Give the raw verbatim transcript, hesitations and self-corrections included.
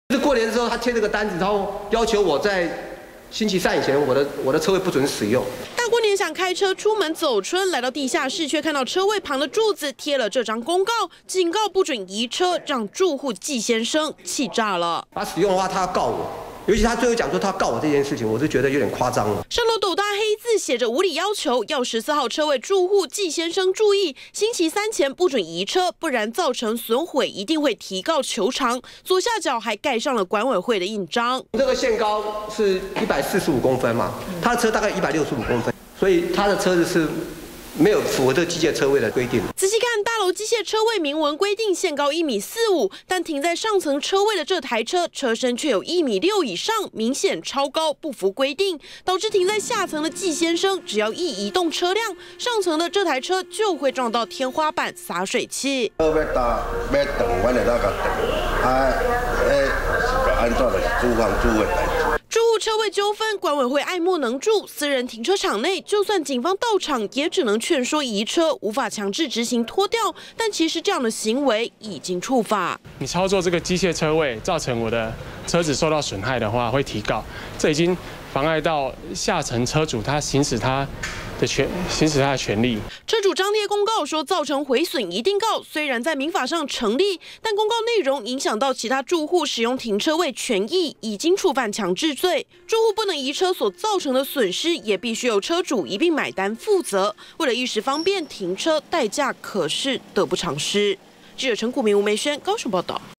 就是过年的时候，他贴这个单子，然后要求我在星期三以前，我的我的车位不准使用。 大过年想开车出门走春，来到地下室，却看到车位旁的柱子贴了这张公告，警告不准移车，让住户季先生气炸了。 他使用的话，他要告我。 尤其他最后讲说他告我这件事情，我就觉得有点夸张了。 上头斗大黑字写着无理要求，要十四号车位住户季先生注意，星期三前不准移车，不然造成损毁，一定会提告求偿。左下角还盖上了管委会的印章。 这个限高是一百四十五公分嘛，他的车大概一百六十五公分，所以他的车子是。 没有符合这机械车位的规定。 仔细看，大楼机械车位明文规定限高一米四五，但停在上层车位的这台车车身却有一米六以上，明显超高，不符规定，导致停在下层的季先生只要一移动车辆，上层的这台车就会撞到天花板洒水器。 要打要等，我就那个等，啊，诶，是安怎就是租房租的代志。 住户车位纠纷，管委会爱莫能助。私人停车场内，就算警方到场，也只能劝说移车，无法强制执行拖吊。但其实这样的行为已经触法。 你操作这个机械车位，造成我的车子受到损害的话，会提告。这已经妨碍到下层车主他行使他的权，行使他的权利。 车主张贴公告说造成毁损一定告，虽然在民法上成立，但公告内容影响到其他住户使用停车位权益，已经触犯强制罪。住户不能移车所造成的损失，也必须由车主一并买单负责。为了一时方便停车，代价可是得不偿失。记者陈谷明、吴梅轩高雄报道。